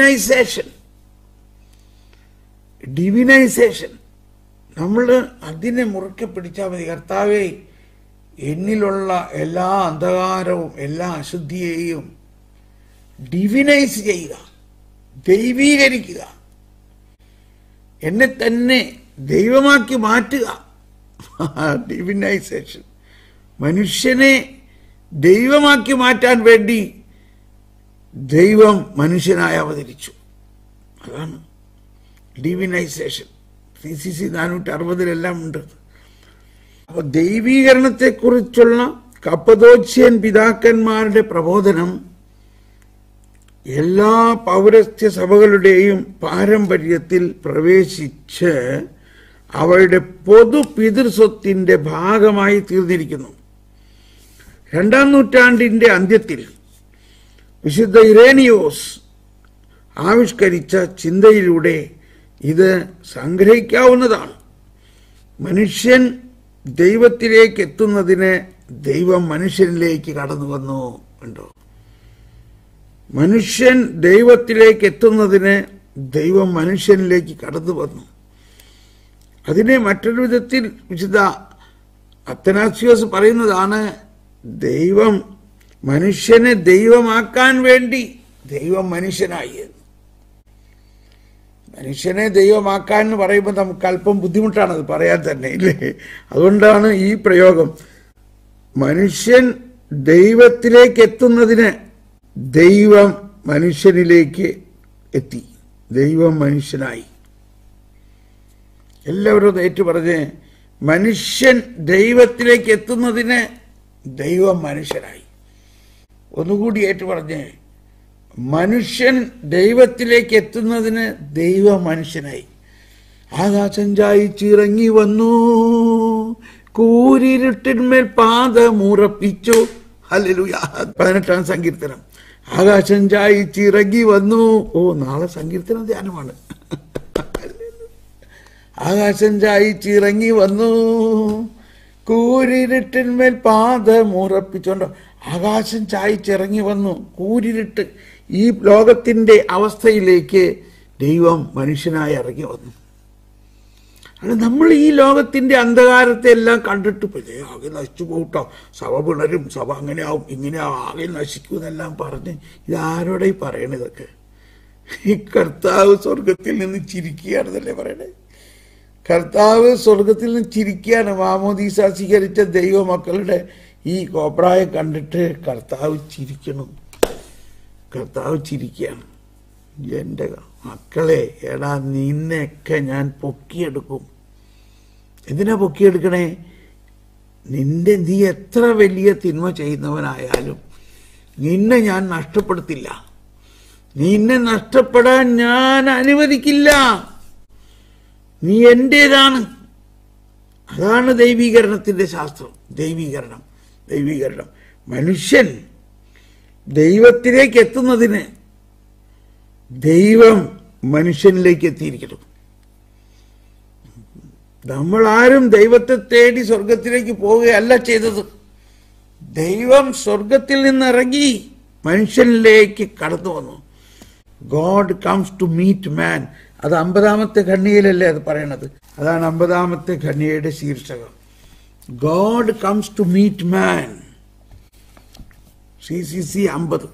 ഡിവിനൈസേഷൻ. നമ്മൾ അതിനെ മുറുക്കെ പിടിച്ചാൽ മതി. കർത്താവേ, എന്നിലുള്ള എല്ലാ അന്ധകാരവും എല്ലാ അശുദ്ധിയെയും ഡിവിനൈസ് ചെയ്യുക, ദൈവീകരിക്കുക, എന്നെ തന്നെ ദൈവമാക്കി മാറ്റുക. ഡിവിനൈസേഷൻ. മനുഷ്യനെ ദൈവമാക്കി മാറ്റാൻ വേണ്ടി ദൈവം മനുഷ്യനായി അവതരിച്ചു. അതാണ് ഡിവിനൈസേഷൻ. CCC 460 ഉണ്ട്. അപ്പോൾ ദൈവീകരണത്തെക്കുറിച്ചുള്ള കപ്പദോക്യൻ പിതാക്കന്മാരുടെ പ്രബോധനം എല്ലാ പൗരസ്ത്യ സഭകളുടെയും പാരമ്പര്യത്തിൽ പ്രവേശിച്ച് അവരുടെ പൊതു പിതൃസ്വത്തിന്റെ ഭാഗമായി തീർന്നിരിക്കുന്നു. 2-ാം നൂറ്റാണ്ടിന്റെ അന്ത്യത്തിൽ വിശുദ്ധ ഇരേനിയോസ് ആവിഷ്കരിച്ച ചിന്തയിലൂടെ ഇത് സംഗ്രഹിക്കാവുന്നതാണ്. മനുഷ്യൻ ദൈവത്തിലേക്ക് എത്തുന്നതിന് ദൈവം മനുഷ്യനിലേക്ക് കടന്നു വന്നു. ഉണ്ടോ? മനുഷ്യൻ ദൈവത്തിലേക്ക് എത്തുന്നതിന് ദൈവം മനുഷ്യനിലേക്ക് കടന്നു വന്നു. അതിനെ മറ്റൊരു വിധത്തിൽ വിശുദ്ധ അത്തനാസ്യോസ് പറയുന്നതാണ്, ദൈവം മനുഷ്യനെ ദൈവമാക്കാൻ വേണ്ടി ദൈവം മനുഷ്യനായി. മനുഷ്യനെ ദൈവമാക്കാൻ എന്ന് പറയുമ്പോൾ നമുക്ക് അല്പം ബുദ്ധിമുട്ടാണത് പറയാൻ തന്നെ, ഇല്ലേ? അതുകൊണ്ടാണ് ഈ പ്രയോഗം. മനുഷ്യൻ ദൈവത്തിലേക്ക് എത്തുന്നതിന് ദൈവം മനുഷ്യനിലേക്ക് എത്തി, ദൈവം മനുഷ്യനായി. എല്ലാവരും ഏറ്റു പറഞ്ഞേ, മനുഷ്യൻ ദൈവത്തിലേക്ക് എത്തുന്നതിന് ദൈവം മനുഷ്യനായി. ഒന്നുകൂടി ഏറ്റു പറഞ്ഞേ, മനുഷ്യൻ ദൈവത്തിലേക്ക് എത്തുന്നതിന് ദൈവം മനുഷ്യനായി. ആകാശം ചായിച്ചിറങ്ങി വന്നു, കൂരിരുട്ടിന്മേൽ പാദമുറപ്പിച്ചു. ഹല്ലേലൂയ. 18-ാം സങ്കീർത്തനം. ആകാശം ചായിച്ചിറങ്ങി വന്നു. നാളെ സങ്കീർത്തന ധ്യാനമാണ്. ആകാശം ചായിച്ചിറങ്ങി വന്നു, കൂരിരുട്ടിന്മേൽ പാദമുറപ്പിച്ചുകൊണ്ടോ. ആകാശം ചായിച്ചിറങ്ങി വന്നു, കൂരിരുട്ട്. ഈ ലോകത്തിന്റെ അവസ്ഥയിലേക്ക് ദൈവം മനുഷ്യനായി ഇറങ്ങി വന്നു. അത് നമ്മൾ ഈ ലോകത്തിന്റെ അന്ധകാരത്തെ എല്ലാം കണ്ടിട്ട് ആകെ നശിച്ചു പോകട്ടോ, സഭ പിണരും, സഭ അങ്ങനെ ആവും, ഇങ്ങനെ ആകെ നശിക്കുമെന്നെല്ലാം പറഞ്ഞ് ഇതാരോടെ ഈ പറയണതൊക്കെ? ഈ കർത്താവ് സ്വർഗത്തിൽ നിന്ന് ചിരിക്കുകയാണെന്നല്ലേ പറയണേ? കർത്താവ് സ്വർഗത്തിൽ നിന്ന് ചിരിക്കുകയാണ്. മാമോദീസ സ്വീകരിച്ച ദൈവമക്കളുടെ ഈ കോപ്രായെ കണ്ടിട്ട് കർത്താവ് ചിരിക്കണം. കർത്താവ് ചിരിക്കുകയാണ്. എൻ്റെ മക്കളെ, എടാ നിന്നെയൊക്കെ ഞാൻ പൊക്കിയെടുക്കും. എന്തിനാ പൊക്കിയെടുക്കണേ? നീ എത്ര വലിയ തിന്മ ചെയ്യുന്നവനായാലും നിന്നെ ഞാൻ നഷ്ടപ്പെടുത്തില്ല. നിന്നെ നഷ്ടപ്പെടാൻ ഞാൻ അനുവദിക്കില്ല. നീ എന്റേതാണ്. അതാണ് ദൈവീകരണത്തിന്റെ ശാസ്ത്രം. ദൈവീകരണം. മനുഷ്യൻ ദൈവത്തിലേക്ക് എത്തുന്നതിന് ദൈവം മനുഷ്യനിലേക്ക് എത്തിയിരിക്കണം. നമ്മൾ ആരും ദൈവത്തെ തേടി സ്വർഗത്തിലേക്ക് പോവുകയല്ല ചെയ്തത്. ദൈവം സ്വർഗത്തിൽ നിന്നിറങ്ങി മനുഷ്യനിലേക്ക് കടന്നു വന്നു. God comes to meet man. അത് 50-ാമത്തെ ഖണ്ഡികയിലല്ലേ അത് പറയണത്? അതാണ് 50-ാമത്തെ ഖണ്ഡികയുടെ ശീർഷകം. God comes to meet man. CCC 50.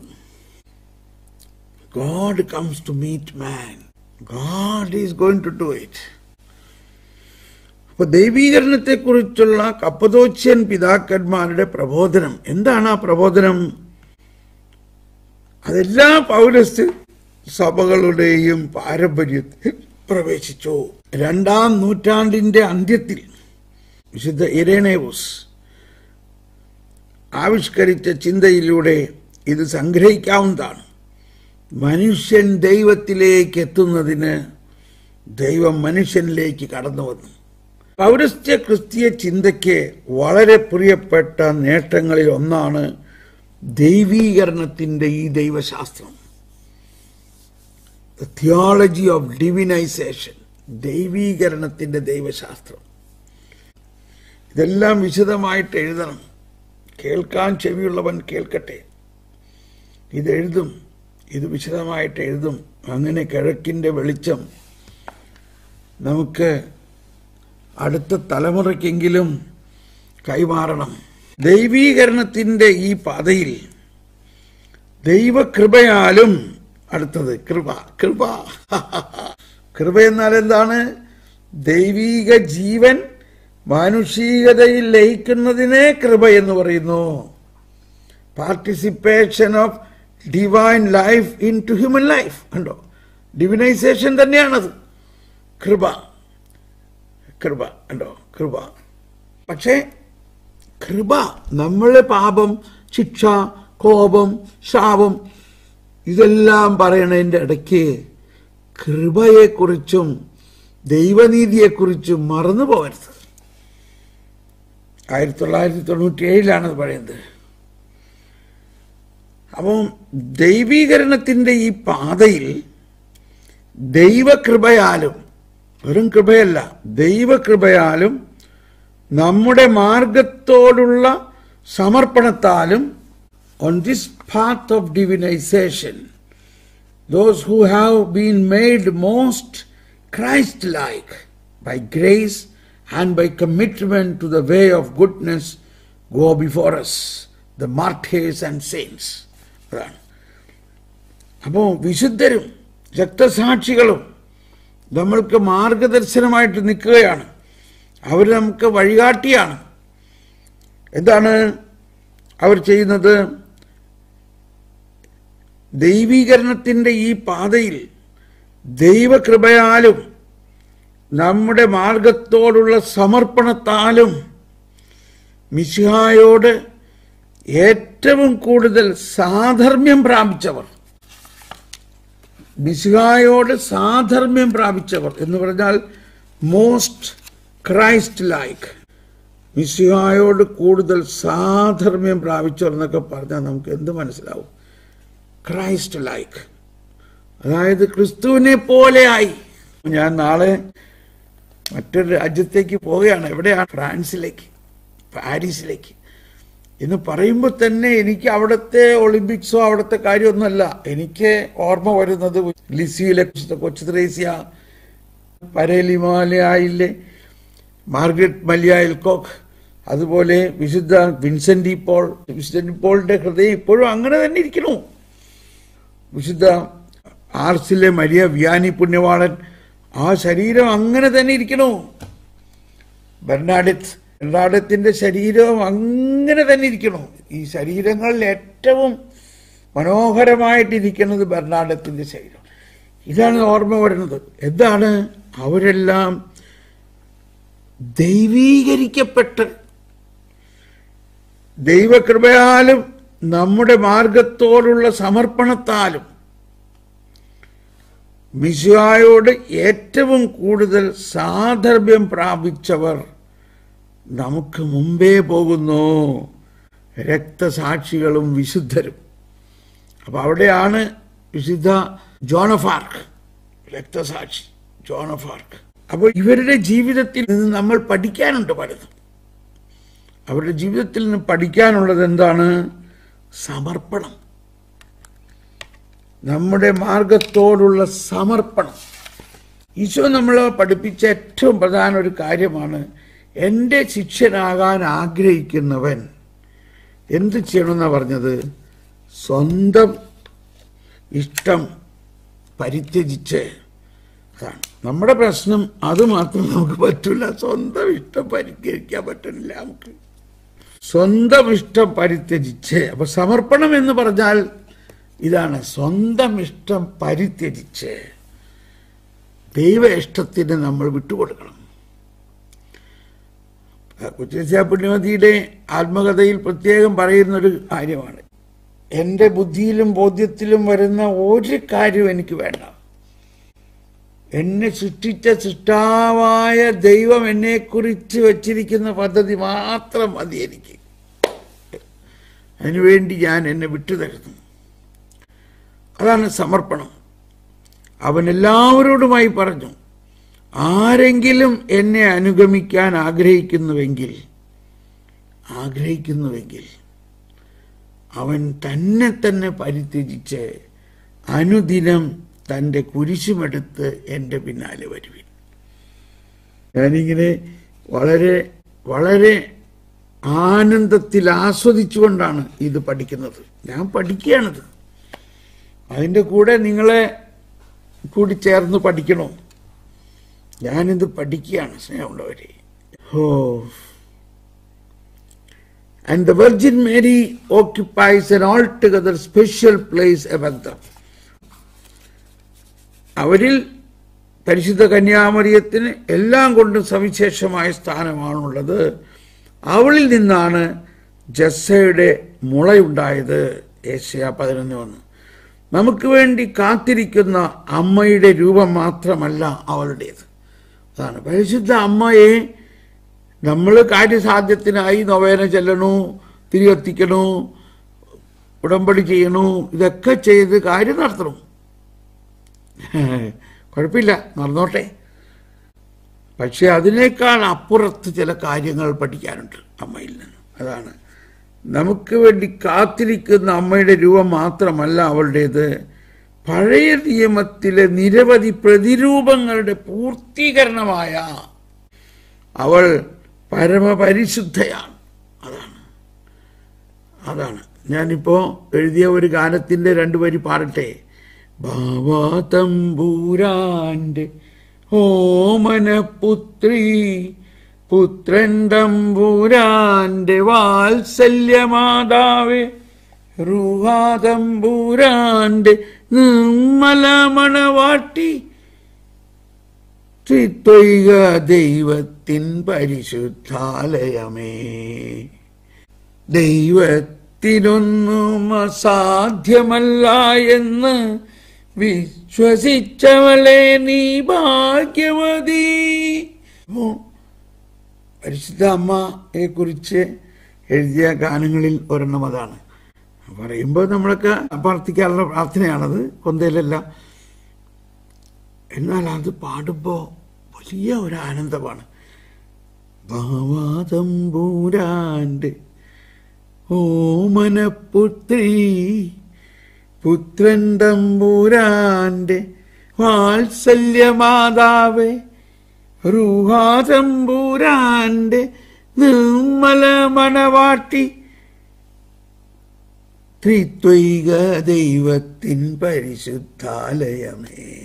God comes to meet man. God is going to do it. അപ്പോൾ ദൈവീകരണത്തെക്കുറിച്ചുള്ള കപ്പദോക്യൻ പിതാക്കന്മാരുടെ പ്രബോധനം എന്താണ്? ആ പ്രബോധനം അതെല്ലാ പൗരസ്ത്യ സഭകളുടെയും പാരമ്പര്യത്തിൽ പ്രവേശിച്ചു. 2-ാം നൂറ്റാണ്ടിന്റെ അന്ത്യത്തിൽ വിശുദ്ധ ഇരേണേവൂസ് ആവിഷ്കരിച്ച ചിന്തയിലൂടെ ഇത് സംഗ്രഹിക്കാവുന്നതാണ്. മനുഷ്യൻ ദൈവത്തിലേക്ക് എത്തുന്നതിന് ദൈവം മനുഷ്യനിലേക്ക് കടന്നു വന്നു. പൗരസ്ത്യ ക്രിസ്തീയ ചിന്തയ്ക്ക് വളരെ പ്രിയപ്പെട്ട നേട്ടങ്ങളിൽ ഒന്നാണ് ദൈവീകരണത്തിന്റെ ഈ ദൈവശാസ്ത്രം, ദ തിയോളജി ഓഫ് ഡിവിനൈസേഷൻ, ദൈവീകരണത്തിന്റെ ദൈവശാസ്ത്രം. ഇതെല്ലാം വിശദമായിട്ട് എഴുതണം. കേൾക്കാൻ ചെവിയുള്ളവൻ കേൾക്കട്ടെ. ഇതെഴുതും, ഇത് വിശദമായിട്ട് എഴുതും. അങ്ങനെ കിഴക്കിന്റെ വെളിച്ചം നമുക്ക് അടുത്ത തലമുറയ്ക്കെങ്കിലും കൈമാറണം. ദൈവീകരണത്തിന്റെ ഈ പാതയിൽ ദൈവകൃപയാലും, അടുത്തത് കൃപ. കൃപ കൃപ എന്നാൽ എന്താണ്? ദൈവീക ജീവൻ മാനുഷികതയിൽ ലയിക്കുന്നതിനെ കൃപ എന്ന് പറയുന്നു. Participation of divine life into human life. കണ്ടോ, ഡിവിനൈസേഷൻ തന്നെയാണത്. കൃപ കൃപ കണ്ടോ, കൃപ. പക്ഷേ കൃപ, നമ്മളെ പാപം, ശിക്ഷ, കോപം, ശാപം ഇതെല്ലാം പറയണതിൻ്റെ ഇടയ്ക്ക് കൃപയെക്കുറിച്ചും ദൈവനീതിയെക്കുറിച്ചും മറന്നു പോകരുത്. 1997 പറയുന്നത്. അപ്പം ദൈവീകരണത്തിന്റെ ഈ പാതയിൽ ദൈവകൃപയാലും, വെറും കൃപയല്ല, ദൈവകൃപയാലും നമ്മുടെ മാർഗത്തോടുള്ള സമർപ്പണത്താലും, on this path of divinization, those who have been made most Christ-like by grace and by commitment to the way of goodness go before us, the martyrs and saints. അപ്പോൾ വിശുദ്ധരും രക്തസാക്ഷികളും നമ്മൾക്ക് മാർഗദർശനമായിട്ട് നിൽക്കുകയാണ്. അവർ നമുക്ക് വഴികാട്ടിയാണ്. എന്താണ് അവർ ചെയ്യുന്നത്? ദൈവീകരണത്തിന്റെ ഈ പാതയിൽ ദൈവകൃപയാലും നമ്മുടെ മാർഗത്തോടുള്ള സമർപ്പണത്താലും മിശിഹായോട് ഏറ്റവും കൂടുതൽ സാധർമ്മ്യം പ്രാപിച്ചവർ, മിശിഹായോട് സാധർമ്മ്യം പ്രാപിച്ചവർ എന്ന് പറഞ്ഞാൽ മോസ്റ്റ് ക്രൈസ്റ്റ് ലൈക്ക്, മിശിഹായോട് കൂടുതൽ സാധർമ്മ്യം പ്രാപിച്ചവർ എന്നൊക്കെ പറഞ്ഞാൽ നമുക്ക് എന്ത് മനസ്സിലാവും? ക്രൈസ്റ്റ് ലൈക്ക്, അതായത് ക്രിസ്തുവിനെ പോലെയായി. ഞാൻ നാളെ മറ്റൊരു രാജ്യത്തേക്ക് പോവുകയാണ്. എവിടെയാണ്? ഫ്രാൻസിലേക്ക്, പാരീസിലേക്ക്. എന്ന് പറയുമ്പോൾ തന്നെ എനിക്ക് അവിടുത്തെ ഒളിമ്പിക്സോ അവിടുത്തെ കാര്യമൊന്നുമല്ല. എനിക്ക് ഓർമ്മ വരുന്നത് ലിസിയിലെ കൊച്ചു ത്രേസ്യ, പരേലി മലയായിലെ മാർഗരറ്റ് മല്യ എൽകോക്ക്, അതുപോലെ വിശുദ്ധ Vincent de Paul. Vincent de പോളിന്റെ ഹൃദയം ഇപ്പോഴും അങ്ങനെ തന്നെ ഇരിക്കണു. വിശുദ്ധ ആർസിലെ മരിയ വിയാനി പുണ്യവാളൻ, ആ ശരീരം അങ്ങനെ തന്നെ ഇരിക്കണു. ബെർണാഡത്തിന്റെ ശരീരവും അങ്ങനെ തന്നെ ഇരിക്കണു. ഈ ശരീരങ്ങളിൽ ഏറ്റവും മനോഹരമായിട്ടിരിക്കുന്നത് ബെർണാഡത്തിന്റെ ശരീരം. ഇതാണ് ഓർമ്മ വരുന്നത്. എന്താണ്? അവരെല്ലാം ദൈവീകരിക്കപ്പെട്ട് ദൈവകൃപയാലും നമ്മുടെ മാർഗത്തോടുള്ള സമർപ്പണത്താലും മിശിഹായോട് ഏറ്റവും കൂടുതൽ സാധർമ്മ്യം പ്രാപിച്ചവർ നമുക്ക് മുമ്പേ പോകുന്നു, രക്തസാക്ഷികളും വിശുദ്ധരും. അപ്പൊ അവിടെയാണ് വിശുദ്ധ ജോൺ ഓഫ് ആർക്ക്, രക്തസാക്ഷി ജോൺ ഓഫ് ആർക്ക്. അപ്പോൾ ഇവരുടെ ജീവിതത്തിൽ നിന്ന് നമ്മൾ പഠിക്കാനുണ്ട് പലതും. അവരുടെ ജീവിതത്തിൽ നിന്ന് പഠിക്കാനുള്ളത് എന്താണ്? സമർപ്പണം, നമ്മുടെ മാർഗത്തോടുള്ള സമർപ്പണം. ഈശോ നമ്മളെ പഠിപ്പിച്ച ഏറ്റവും പ്രധാന ഒരു കാര്യമാണ്, എൻ്റെ ശിഷ്യനാകാൻ ആഗ്രഹിക്കുന്നവൻ എന്ത് ചെയ്യണമെന്നാണ് പറഞ്ഞത്? സ്വന്തം ഇഷ്ടം പരിത്യജിച്ച്. അതാണ് നമ്മുടെ പ്രശ്നം. അത് മാത്രം നമുക്ക് പറ്റില്ല. സ്വന്തം ഇഷ്ടം പരിഹരിക്കാൻ പറ്റുന്നില്ല നമുക്ക്. സ്വന്തം ഇഷ്ടം പരിത്യജിച്ച്. അപ്പൊ സമർപ്പണം എന്ന് പറഞ്ഞാൽ ഇതാണ്, സ്വന്തം ഇഷ്ടം പരിത്യജിച്ച് ദൈവ ഇഷ്ടത്തിന് നമ്മൾ വിട്ടുകൊടുക്കണം. കുറ്റശ്ശേരി പുണ്യമതിയുടെ ആത്മകഥയിൽ പ്രത്യേകം പറയുന്നൊരു കാര്യമാണ്, എൻ്റെ ബുദ്ധിയിലും ബോധ്യത്തിലും വരുന്ന ഒരു കാര്യവും എനിക്ക് വേണ്ട. എന്നെ സൃഷ്ടിച്ച സൃഷ്ടാവായ ദൈവം എന്നെക്കുറിച്ച് വച്ചിരിക്കുന്ന പദ്ധതി മാത്രം മതി എനിക്ക്. അതിനുവേണ്ടി ഞാൻ എന്നെ വിട്ടുതരുന്നു. അതാണ് സമർപ്പണം. അവൻ എല്ലാവരോടുമായി പറഞ്ഞു, ആരെങ്കിലും എന്നെ അനുഗമിക്കാൻ ആഗ്രഹിക്കുന്നുവെങ്കിൽ അവൻ തന്നെ തന്നെ പരിത്യജിച്ച് അനുദിനം തൻ്റെ കുരിശുമെടുത്ത് എൻ്റെ പിന്നാലെ വരുവിൻ. ഞാനിങ്ങനെ വളരെ വളരെ ആനന്ദത്തിൽ ആസ്വദിച്ചുകൊണ്ടാണ് ഇത് പഠിക്കുന്നത്. ഞാൻ പഠിക്കുകയാണിത്. അതിൻ്റെ കൂടെ നിങ്ങളെ കൂടി ചേർന്ന് പഠിക്കണോ? ഞാനിത് പഠിക്കുകയാണ് സ്നേഹമുള്ളവരെ. And the Virgin Mary occupies an altogether special place among them. അവരിൽ പരിശുദ്ധ കന്യാമറിയത്തിന് എല്ലാം കൊണ്ടും സവിശേഷമായ സ്ഥാനമാണുള്ളത്. അവളിൽ നിന്നാണ് ജസ്സയുടെ മുളയുണ്ടായത്. യെശയ്യാ 11:1. നമുക്ക് വേണ്ടി കാത്തിരിക്കുന്ന അമ്മയുടെ രൂപം മാത്രമല്ല അവളുടേത്. അതാണ് പരിശുദ്ധ അമ്മയെ നമ്മൾ കാര്യസാധ്യത്തിനായി നൊവേന ചെല്ലണു, തിരികത്തിക്കണു, ഉടമ്പടി ചെയ്യണു, ഇതൊക്കെ ചെയ്ത് കാര്യം നടത്തണം. കുഴപ്പമില്ല, നടന്നോട്ടെ. പക്ഷെ അതിനേക്കാൾ അപ്പുറത്ത് ചില കാര്യങ്ങൾ പഠിക്കാനുണ്ട് അമ്മയിൽ നിന്ന്. അതാണ് നമുക്ക് വേണ്ടി കാത്തിരിക്കുന്ന അമ്മയുടെ രൂപം മാത്രമല്ല അവളുടേത്, പഴയ നിയമത്തിലെ നിരവധി പ്രതിരൂപങ്ങളുടെ പൂർത്തീകരണമായ അവൾ പരമപരിശുദ്ധയാണ്. അതാണ് ഞാനിപ്പോ എഴുതിയ ഒരു ഗാനത്തിന്റെ 2 വരി പാടട്ടെ. ബാവാ തമ്പൂരാന്റെ ഓമനപുത്രി, പുത്രൻ തമ്പൂരാന്റെ വാത്സല്യമാതാവേ, റൂഹാ തമ്പൂരാന്റെ നിർമ്മല മണവാട്ടി, ത്രിത്വൈക ദൈവത്തിൻ പരിശുദ്ധാലയമേ, ദൈവത്തിനൊന്നും അസാധ്യമല്ല എന്ന് വിശ്വസിച്ചവളെ നീ ഭാഗ്യവതി. പരിശുദ്ധ അമ്മയെ കുറിച്ച് എഴുതിയ ഗാനങ്ങളിൽ ഒരെണ്ണം അതാണ്. പറയുമ്പോൾ നമ്മളൊക്കെ പ്രാർത്ഥിക്കാനുള്ള പ്രാർത്ഥനയാണത്, കൊന്തയിലല്ല. എന്നാൽ അത് പാടുമ്പോൾ വലിയ ഒരു ആനന്ദമാണ്. ഭാവാതമ്പൂരാന്റെ ഓമനപുത്രി, പുത്രൻ തമ്പൂരാന്റെ വാത്സല്യമാതാവേ, റൂഹാ തമ്പൂരാന്റെ നിർമ്മല മണവാട്ടി, ത്രിത്വൈക ദൈവത്തിൻ പരിശുദ്ധാലയമേ,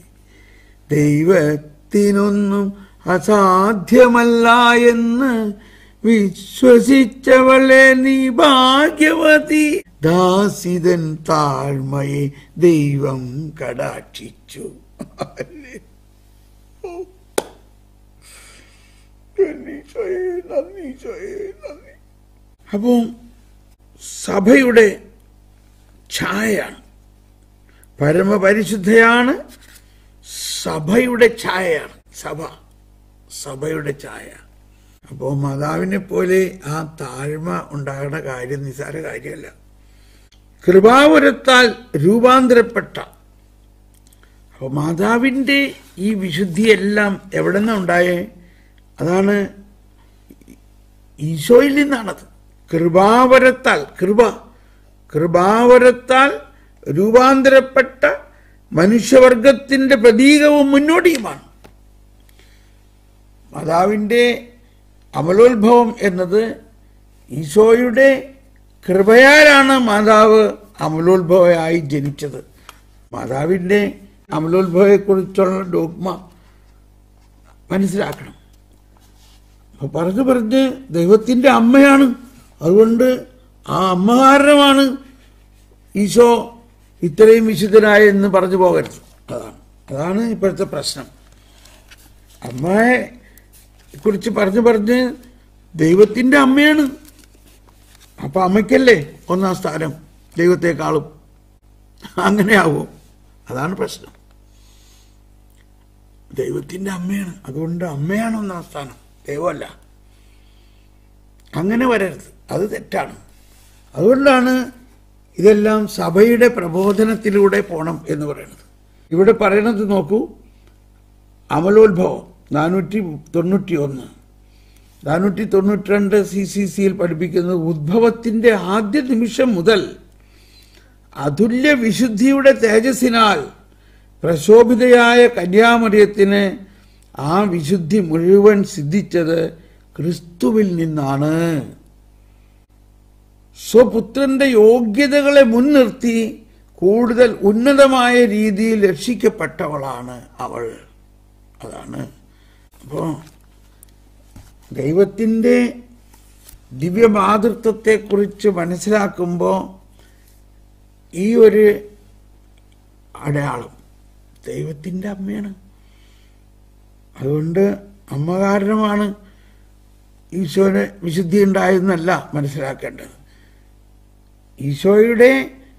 ദൈവത്തിനൊന്നും അസാധ്യമല്ല എന്ന് വിശ്വസിച്ചവളെ നീ ഭാഗ്യവതി. ദാസിതൻ താഴ്മയെ ദൈവം കടാക്ഷിച്ചു. അപ്പോ സഭയുടെ ഛായയാണ്, പരമപരിശുദ്ധയാണ്, സഭയുടെ ഛായയാണ്. സഭയുടെ ഛായ. അപ്പോൾ മാതാവിനെ പോലെ ആ താഴ്മ ഉണ്ടാകുന്ന കാര്യം നിസ്സാര കാര്യമല്ല. കൃപാവരത്താൽ രൂപാന്തരപ്പെട്ട അപ്പോൾ മാതാവിൻ്റെ ഈ വിശുദ്ധിയെല്ലാം എവിടെ നിന്നാണ് ഉണ്ടായേ? അതാണ് ഈശോയിൽ നിന്നാണത്. കൃപാവരത്താൽ രൂപാന്തരപ്പെട്ട മനുഷ്യവർഗത്തിന്റെ പ്രതീകവും മുന്നോടിയുമാണ്. മാതാവിൻ്റെ അമലോത്ഭവം എന്നത് ഈശോയുടെ കൃപയാലാണ് മാതാവ് അമലോത്ഭവയായി ജനിച്ചത്. മാതാവിൻ്റെ അമലോത്ഭവത്തെക്കുറിച്ചുള്ള ഡോഗ്മ മനസ്സിലാക്കണം. അപ്പോൾ പറഞ്ഞ് ദൈവത്തിൻ്റെ അമ്മയാണ്, അതുകൊണ്ട് ആ അമ്മ കാരണമാണ് ഈശോ ഇത്രയും വിശുദ്ധനായ എന്ന് പറഞ്ഞു പോകരുത്. അതാണ് ഇപ്പോഴത്തെ പ്രശ്നം. അമ്മയെ കുറിച്ച് പറഞ്ഞ് ദൈവത്തിൻ്റെ അമ്മയാണ്. അപ്പൊ അമ്മയ്ക്കല്ലേ ഒന്നാം സ്ഥാനം ദൈവത്തെക്കാളും? അങ്ങനെയാവും. അതാണ് പ്രശ്നം. ദൈവത്തിൻ്റെ അമ്മയാണ്, അതുകൊണ്ട് അമ്മയാണ് ഒന്നാം സ്ഥാനം, ദൈവമല്ല. അങ്ങനെ വരരുത്, അത് തെറ്റാണ്. അതുകൊണ്ടാണ് ഇതെല്ലാം സഭയുടെ പ്രബോധനത്തിലൂടെ പോണം എന്ന് പറയുന്നത്. ഇവിടെ പറയണത് നോക്കൂ, അമലോത്ഭവം 491 492 CCCയിൽ പഠിപ്പിക്കുന്നത് ഉദ്ഭവത്തിന്റെ ആദ്യ നിമിഷം മുതൽ അതുല്യ വിശുദ്ധിയുടെ തേജസ്സിനാൽ പ്രശോഭിതയായ കന്യാമറിയത്തിന് ആ വിശുദ്ധി മുഴുവൻ സിദ്ധിച്ചത് ക്രിസ്തുവിൽ നിന്നാണ്. സ്വപുത്രന്റെ യോഗ്യതകളെ മുൻനിർത്തി കൂടുതൽ ഉന്നതമായ രീതിയിൽ രക്ഷിക്കപ്പെട്ടവളാണ് അവൾ. അതാണ്. അപ്പോൾ ദൈവത്തിൻ്റെ ദിവ്യമാതൃത്വത്തെക്കുറിച്ച് മനസ്സിലാക്കുമ്പോൾ ഈ ഒരു അടയാളം ദൈവത്തിൻ്റെ അമ്മയാണ്. അതുകൊണ്ട് അമ്മ കാരണമാണ് ഈശോയുടെ വിശുദ്ധി ഉണ്ടായെന്നല്ല മനസ്സിലാക്കേണ്ടത്. ഈശോയുടെ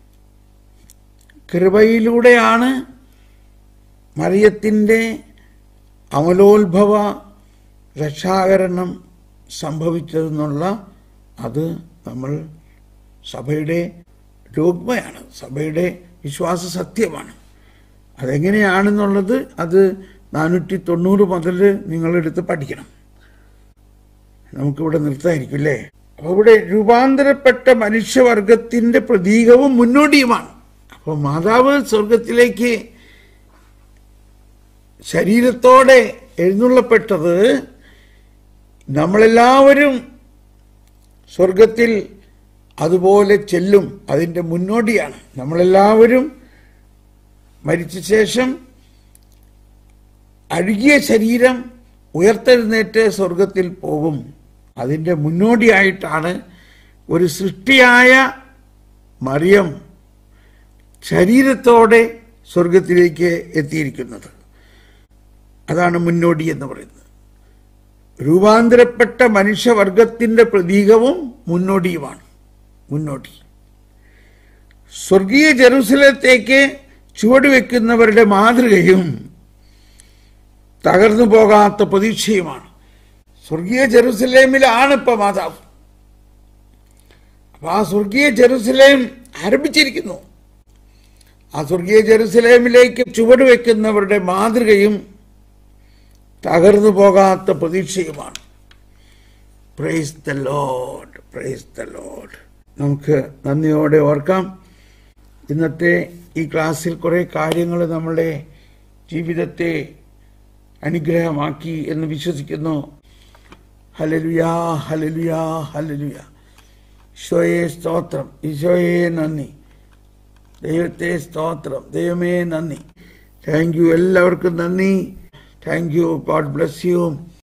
കൃപയിലൂടെയാണ് മറിയത്തിൻ്റെ അമലോത്ഭവ രക്ഷാകരണം സംഭവിച്ചതെന്നുള്ള അത് നമ്മൾ സഭയുടെ ഡോഗ്മയാണ്, സഭയുടെ വിശ്വാസ സത്യമാണ്. അതെങ്ങനെയാണെന്നുള്ളത് അത് 490 മുതൽ നിങ്ങളെടുത്ത് പഠിക്കണം. നമുക്കിവിടെ നിർത്തായിരിക്കും അല്ലേ? അപ്പോൾ ഇവിടെ രൂപാന്തരപ്പെട്ട മനുഷ്യവർഗത്തിൻ്റെ പ്രതീകവും മുന്നോടിയുമാണ്. അപ്പോൾ മാതാവ് സ്വർഗത്തിലേക്ക് ശരീരത്തോടെ എഴുന്നള്ളപ്പെട്ടത് നമ്മളെല്ലാവരും സ്വർഗത്തിൽ അതുപോലെ ചെല്ലും, അതിൻ്റെ മുന്നോടിയാണ്. നമ്മളെല്ലാവരും മരിച്ച ശേഷം അഴുകിയ ശരീരം ഉയർത്തെഴുന്നേറ്റ് സ്വർഗത്തിൽ പോകും. അതിൻ്റെ മുന്നോടിയായിട്ടാണ് ഒരു സൃഷ്ടിയായ മറിയം ശരീരത്തോടെ സ്വർഗത്തിലേക്ക് എത്തിയിരിക്കുന്നത്. അതാണ് മുന്നോടി എന്ന് പറയുന്നത്. രൂപാന്തരപ്പെട്ട മനുഷ്യവർഗത്തിൻ്റെ പ്രതീകവും മുന്നോടിയുമാണ്. മുന്നോടി സ്വർഗീയ ജെറുസലേത്തേക്ക് ചുവടുവെക്കുന്നവരുടെ മാതൃകയും തകർന്നു പോകാത്ത പ്രതീക്ഷയുമാണ്. സ്വർഗീയ ജെറുസലേമിലാണ് ഇപ്പൊ മാതാവ്. അപ്പൊ ആ സ്വർഗീയ ജെറുസലേം ആരംഭിച്ചിരിക്കുന്നു. ആ സ്വർഗീയ ജെറുസലേമിലേക്ക് ചുവടുവെക്കുന്നവരുടെ മാതൃകയും തകർന്നു പോകാത്ത പ്രതീക്ഷയുമാണ്. Praise the Lord, praise the Lord. നമുക്ക് നന്ദിയോടെ ഓർക്കാം. ഇന്നത്തെ ഈ ക്ലാസ്സിൽ കുറേ കാര്യങ്ങൾ നമ്മുടെ ജീവിതത്തെ അനുഗ്രഹമാക്കി എന്ന് വിശ്വസിക്കുന്നു. ഹല്ലേലൂയാ, ഹല്ലേലൂയാ, ഹല്ലേലൂയാ. ഈശോയെ സ്തോത്രം, ഈശോയെ നന്ദി, ദൈവത്തെ സ്തോത്രം, ദൈവമേ നന്ദി. താങ്ക് യു, എല്ലാവർക്കും നന്ദി. Thank you. God bless U.